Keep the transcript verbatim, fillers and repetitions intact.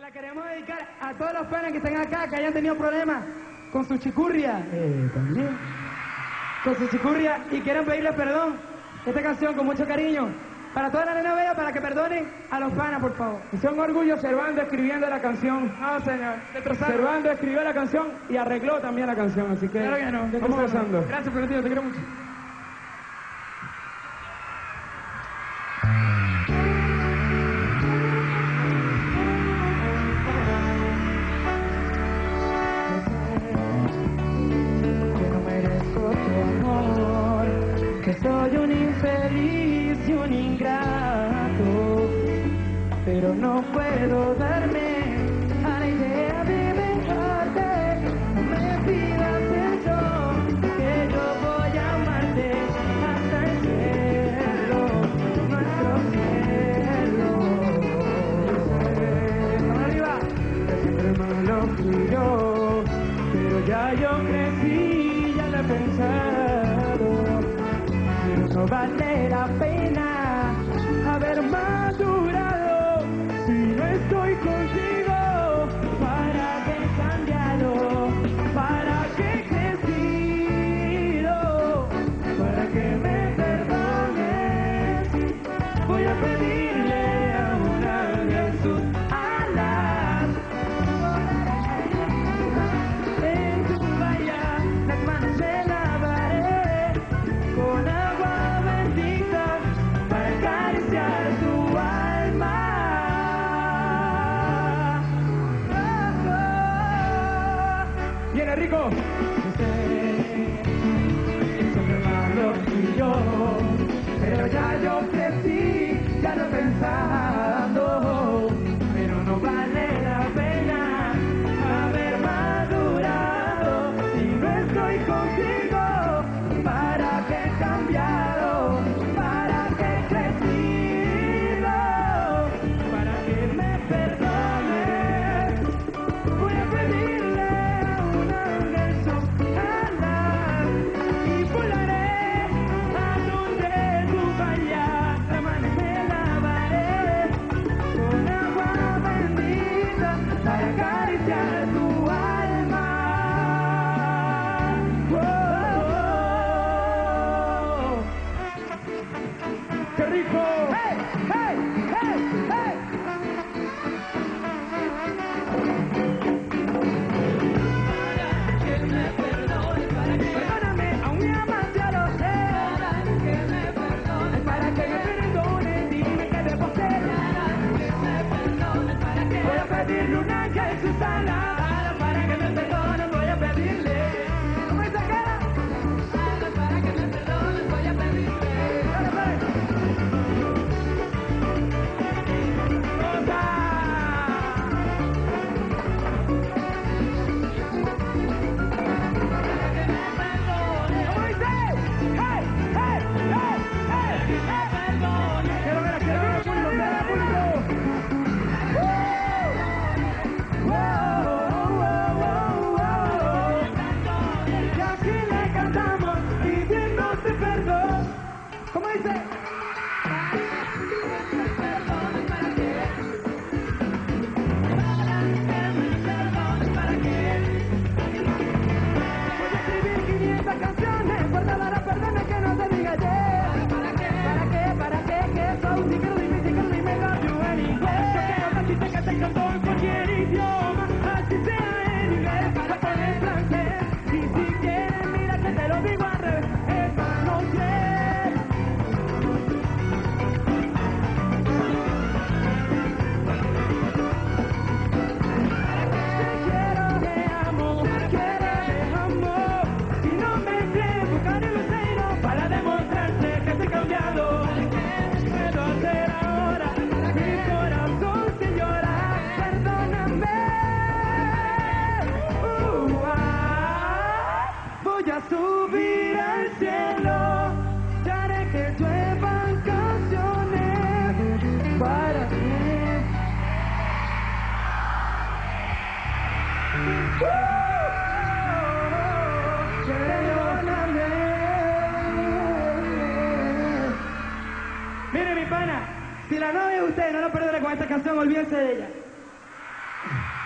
la queremos dedicar a todos los panas que estén acá, que hayan tenido problemas con su chicurria. Eh, también. Con su chicurria y quieran pedirle perdón. Esta canción con mucho cariño. Para toda la nena bella, para que perdonen a los panas, por favor. Es un orgullo Servando escribiendo la canción. No, señor. Servando escribió la canción y arregló también la canción, así que... Claro que no. Vamos gozando. Gracias, prometido, te quiero mucho. Que soy un infeliz y un ingrato, pero no puedo darme a la idea de dejarte. No me pidas eso, que yo voy a amarte hasta el cielo, nuestro cielo. Arriba, que siempre malo fui yo, pero ya yo crecí, ya lo he pensado. No vale la pena haber madurado si no estoy contigo. ¿Para qué he cambiado? ¿Para qué he crecido? ¿Para que me perdones? Voy a pedirle a un ángel sus alas. En tu bahía las manos me lavaré con agua para acariciar tu alma. Oh, oh. ¡Viene, Rico! Yo sé que siempre malo fui yo, pero ya yo crecí, ya lo he pensado, pero no vale la pena haber madurado si no estoy contigo. ¿Para qué he cambiado? ¿Para qué he crecido? ¿Para que me perdones? Voy a pedirle a un ángel sus alas y volaré a donde tú vayas. La mano me lavaré con agua bendita para acariciar tu alma. Oh, oh, oh. ¡Qué rico! ¡Hey! ¡Hey! ¡Hey! ¡Hey! Para que me perdones, para que perdóname, aún me amas, ya lo sé. Para que me perdones, para que me perdones, dime que debo hacer. Para que me perdones, para que voy a pedirle un ángel sus alas. Para que me perdones, voy a pedirle. ¿Cómo es esa cara? Para que me perdones, voy a pedirle. Dale, dale. ¿Cómo dice? Canciones, guárdala la perdona que no te diga ayer. ¿Para qué? ¿Para qué? ¿Para qué? ¿Qué son? Si quiero dime, si quiero dime, love you anyway. Yo quiero decirte que te canto en cualquier idioma, así sea en inglés, para poner francés. Y si quieres, mira que te lo digo al revés, es más, no sé. Te quiero, te amo, quiero, te amo. Si no me crees, buscaré un cero para demostrarte que estoy cambiado. ¿Qué puedo hacer ahora? Mi corazón se llora, perdóname. Uh, ah, voy a subir al cielo, y haré que lluevan canciones para ti. Uh, perdóname. Mire, mi pana, si la novia de usted no lo perdona con esta canción, olvídense de ella. Gracias.